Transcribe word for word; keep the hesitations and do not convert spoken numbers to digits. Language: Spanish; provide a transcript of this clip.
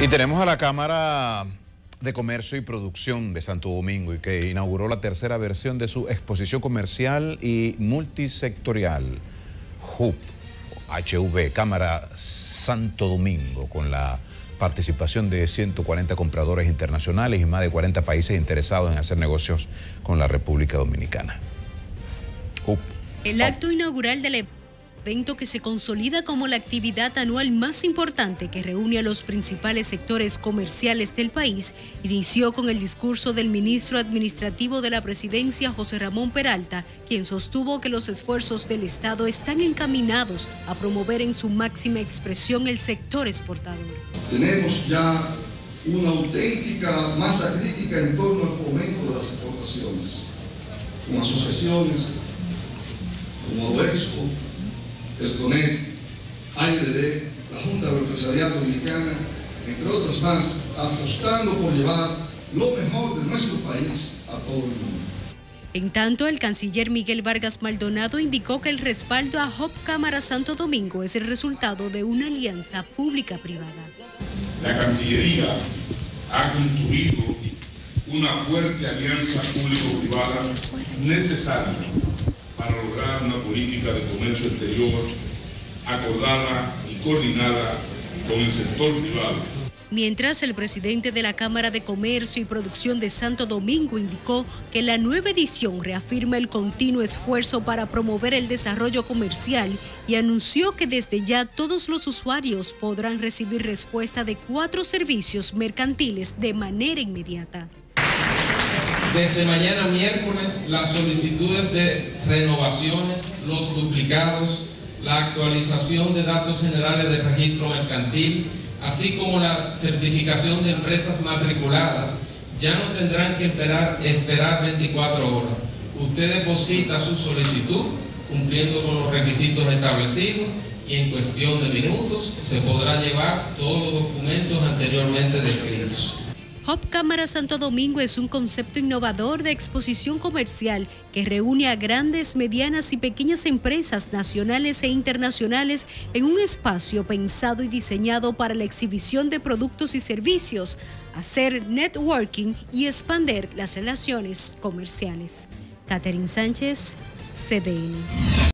Y tenemos a la Cámara de Comercio y Producción de Santo Domingo, y que inauguró la tercera versión de su exposición comercial y multisectorial H U B, H U B, Cámara Santo Domingo, con la participación de ciento cuarenta compradores internacionales y más de cuarenta países interesados en hacer negocios con la República Dominicana. H U B. El acto inaugural del evento, que se consolida como la actividad anual más importante que reúne a los principales sectores comerciales del país, inició con el discurso del ministro administrativo de la presidencia, José Ramón Peralta, quien sostuvo que los esfuerzos del Estado están encaminados a promover en su máxima expresión el sector exportador. Tenemos ya una auténtica masa crítica en torno al fomento de las exportaciones, con asociaciones como Adoexpo, el CONEC, A I D D, la Junta de Empresariado Dominicana, entre otras más, apostando por llevar lo mejor de nuestro país a todo el mundo. En tanto, el canciller Miguel Vargas Maldonado indicó que el respaldo a H U B Cámara Santo Domingo es el resultado de una alianza pública-privada. La Cancillería ha construido una fuerte alianza público-privada necesaria para lograr una política de comercio exterior acordada y coordinada con el sector privado. Mientras, el presidente de la Cámara de Comercio y Producción de Santo Domingo indicó que la nueva edición reafirma el continuo esfuerzo para promover el desarrollo comercial y anunció que desde ya todos los usuarios podrán recibir respuesta de cuatro servicios mercantiles de manera inmediata. Desde mañana miércoles, las solicitudes de renovaciones, los duplicados, la actualización de datos generales de registro mercantil, así como la certificación de empresas matriculadas, ya no tendrán que esperar, esperar veinticuatro horas. Usted deposita su solicitud cumpliendo con los requisitos establecidos y en cuestión de minutos se podrá llevar todos los documentos anteriormente descritos. H U B Cámara Santo Domingo es un concepto innovador de exposición comercial que reúne a grandes, medianas y pequeñas empresas nacionales e internacionales en un espacio pensado y diseñado para la exhibición de productos y servicios, hacer networking y expandir las relaciones comerciales. Catherine Sánchez, C D N.